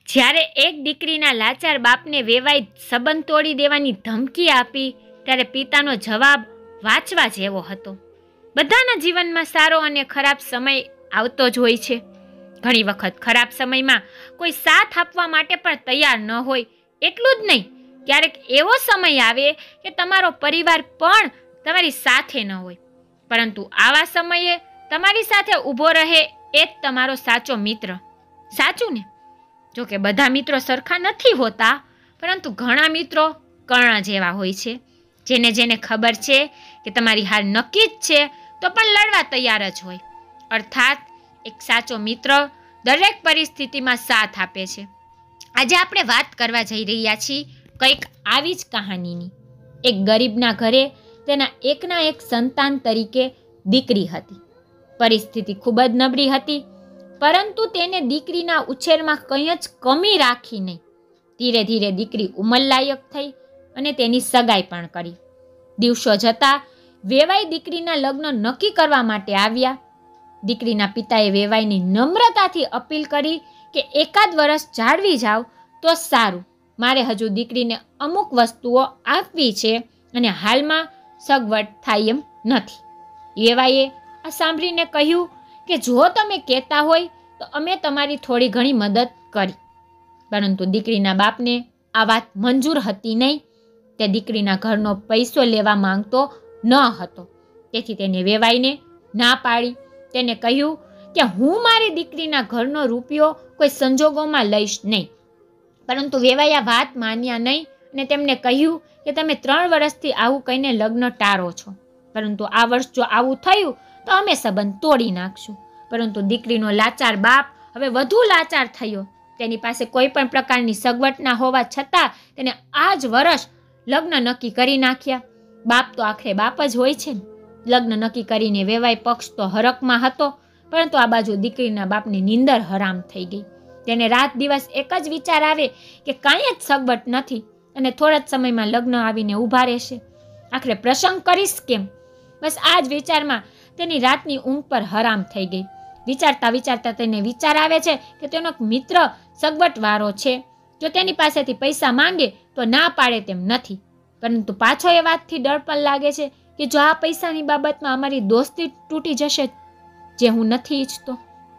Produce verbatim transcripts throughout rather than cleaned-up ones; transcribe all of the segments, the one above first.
જ્યારે એક દીકરીના લાચાર બાપને વેવાઈ સંબંધ તોડી દેવાની ધમકી આપી ત્યારે પિતાનો જવાબ વાંચવા જેવો હતો. બધાના જીવનમાં સારો અને ખરાબ સમય આવતો જ હોય છે. ઘણી વખત ખરાબ સમયમાં કોઈ સાથ આપવા માટે પણ તૈયાર ન હોય. એટલું જ નહીં, ક્યારેક એવો સમય આવે કે તમારો પરિવાર પણ તમારી સાથે ન હોય, પરંતુ આવા સમયે તમારી સાથે ઊભો રહે એ જ તમારો સાચો મિત્ર. સાચું ને? જોકે બધા મિત્રો સરખા નથી હોતા, પરંતુ ઘણા મિત્રો કર્ણ જેવા હોય છે, જેને જેને ખબર છે કે તમારી હાર નક્કી જ છે તો પણ લડવા તૈયાર જ હોય. અર્થાત એક સાચો મિત્ર દરેક પરિસ્થિતિમાં સાથ આપે છે. આજે આપણે વાત કરવા જઈ રહ્યા છીએ કંઈક આવી જ કહાનીની. એક ગરીબના ઘરે તેના એકના એક સંતાન તરીકે દીકરી હતી. પરિસ્થિતિ ખૂબ જ નબળી હતી, પરંતુ તેને દીકરીના ઉછેરમાં કંઈ જ કમી રાખી નહીં. ધીરે ધીરે દીકરી ઉંમરલાયક થઈ અને તેની સગાઈ પણ કરી. દિવસો જતાં વેવાઈ દીકરીના લગ્ન નક્કી કરવા માટે આવ્યા. દીકરીના પિતાએ વેવાઈની નમ્રતાથી અપીલ કરી કે એકાદ વર્ષ જાળવી જાવ તો સારું, મારે હજુ દીકરીને અમુક વસ્તુઓ આપવી છે અને હાલમાં સગવડ થાય એમ નથી. વેવાઈએ આ સાંભળીને કહ્યું કે જો તમે કહેતા હોય તો અમે તમારી થોડી ઘણી મદદ કરી. પરંતુ દીકરીના બાપને આ વાત મંજૂર હતી નહીં. તે દીકરીના ઘરનો પૈસો લેવા માંગતો ન હતો, તેથી તેને વેવાઈને ના પાડી. તેને કહ્યું કે હું મારી દીકરીના ઘરનો રૂપિયો કોઈ સંજોગોમાં લઈશ નહીં. પરંતુ વેવાઈ આ વાત માન્યા નહીં અને તેમને કહ્યું કે તમે ત્રણ વર્ષથી આવું કહીને લગ્ન ટાળો છો, પરંતુ આ વર્ષ જો આવું થયું તો અમે સંબંધ તોડી નાખશું. પરંતુ દીકરીનો લાચાર બાપ હવે વધુ લાચાર થયો. તેની પાસે કોઈ પણ પ્રકારની સગવડ ના હોવા છતાં તેને આ જ વર્ષ લગ્ન નક્કી કરી નાખ્યા. બાપ તો આખરે બાપ જ હોય છે ને. લગ્ન નક્કી કરીને વેવાઈ પક્ષ તો હરકમાં હતો, પરંતુ આ બાજુ દીકરીના બાપની નીંદર હરામ થઈ ગઈ. તેને રાત દિવસ એક જ વિચાર આવે કે કાંઈ જ સગવડ નથી અને થોડા જ સમયમાં લગ્ન આવીને ઊભા રહેશે. આખરે પ્રસંગ કરીશ કેમ? બસ આ જ વિચારમાં તેની રાતની ઊંઘ પર હરામ થઈ ગઈ. વિચારતા વિચારતા તેને વિચાર આવે છે કે તેનો એક મિત્ર સગવડવાળો છે, જો તેની પાસેથી પૈસા માંગે તો ના પાડે તેમ નથી. પરંતુ પાછો એ વાતથી ડર પણ લાગે છે કે જો આ પૈસાની બાબતમાં અમારી દોસ્તી તૂટી જશે, જે હું નથી ઈચ્છતો.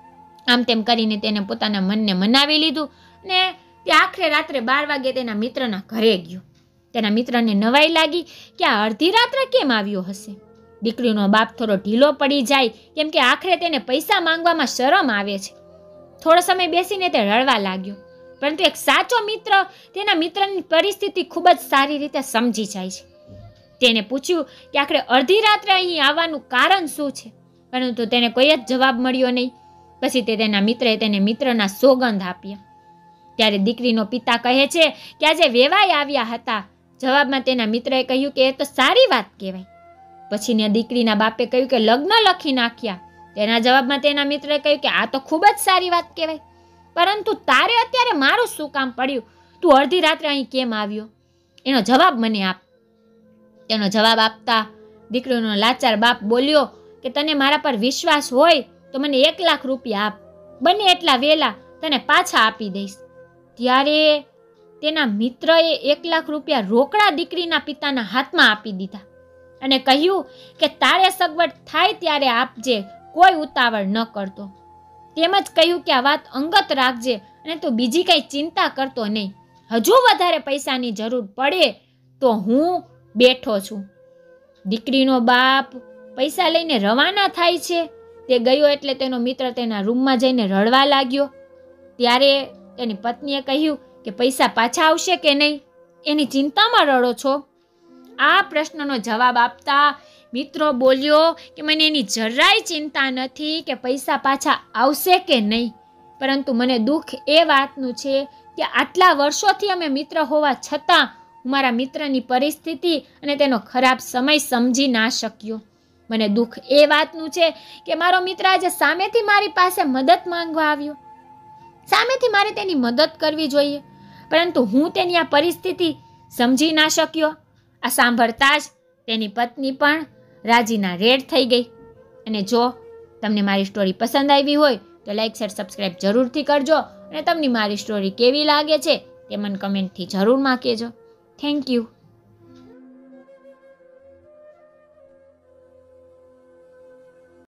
આમ તેમ કરીને તેને પોતાના મનને મનાવી લીધું ને તે આખરે રાત્રે બાર વાગે તેના મિત્રના ઘરે ગયો. તેના મિત્રને નવાઈ લાગી કે આ અડધી રાત્રે કેમ આવ્યો હશે. દીકરીનો બાપ થોડો ઢીલો પડી જાય, કેમ કે આખરે તેને પૈસા માંગવામાં શરમ આવે છે. થોડો સમય બેસીને તે રડવા લાગ્યો, પરંતુ એક સાચો મિત્ર તેના મિત્રની પરિસ્થિતિ ખૂબ જ સારી રીતે સમજી જાય છે. તેને પૂછ્યું કે આખરે અડધી રાત્રે અહીં આવવાનું કારણ શું છે, પરંતુ તેને કોઈ જ જવાબ મળ્યો નહીં. પછી તે તેના મિત્રએ તેને મિત્રના સોગંદ આપ્યા. ત્યારે દીકરીનો પિતા કહે છે કે આજે વેવાઈ આવ્યા હતા. જવાબમાં તેના મિત્રએ કહ્યું કે એ તો સારી વાત કહેવાય. પછી ને દીકરીના બાપે કહ્યું કે લગ્ન લખી નાખ્યા. તેના જવાબમાં તેના મિત્રએ કહ્યું કે આ તો ખૂબ જ સારી વાત કહેવાય, પરંતુ તારે અત્યારે મારું શું કામ પડ્યું? તું અડધી રાત્રે અહીં કેમ આવ્યો? એનો જવાબ મને આપ. તેનો જવાબ આપતા દીકરીનો લાચાર બાપ બોલ્યો કે તને મારા પર વિશ્વાસ હોય તો મને એક લાખ રૂપિયા આપ, બને એટલા વહેલા તને પાછા આપી દઈશ. ત્યારે તેના મિત્રએ એક લાખ રૂપિયા રોકડા દીકરીના પિતાના હાથમાં આપી દીધા અને કહ્યું કે તારે સગવડ થાય ત્યારે આપજે, કોઈ ઉતાવળ ન કરતો. તેમજ કહ્યું કે આ વાત અંગત રાખજે અને તું બીજી કંઈ ચિંતા કરતો નહીં. હજુ વધારે પૈસાની જરૂર પડે તો હું બેઠો છું. દીકરીનો બાપ પૈસા લઈને રવાના થાય છે. તે ગયો એટલે તેનો મિત્ર તેના રૂમમાં જઈને રડવા લાગ્યો. ત્યારે તેની પત્નીએ કહ્યું કે પૈસા પાછા આવશે કે નહીં, એની ચિંતામાં રડો છો? આ પ્રશ્નનો જવાબ આપતા મિત્રો બોલ્યો કે મને એની જરાય ચિંતા નથી કે પૈસા પાછા આવશે કે નહીં, પરંતુ મને દુઃખ એ વાતનું છે કે આટલા વર્ષોથી અમે મિત્ર હોવા છતાં હું મારા મિત્રની પરિસ્થિતિ અને તેનો ખરાબ સમય સમજી ના શક્યો. મને દુઃખ એ વાતનું છે કે મારો મિત્ર આજે સામેથી મારી પાસે મદદ માંગવા આવ્યો. સામેથી મારે તેની મદદ કરવી જોઈએ, પરંતુ હું તેની આ પરિસ્થિતિ સમજી ના શક્યો. આ સાંભળતા જ તેની પત્ની પણ રાજીના રેડ થઈ ગઈ. અને જો તમને મારી સ્ટોરી પસંદ આવી હોય તો લાઈક શેર સબસ્ક્રાઈબ જરૂરથી કરજો અને તમને મારી સ્ટોરી કેવી લાગે છે તે મને કમેન્ટથી જરૂરમાં કહેજો. Thank you.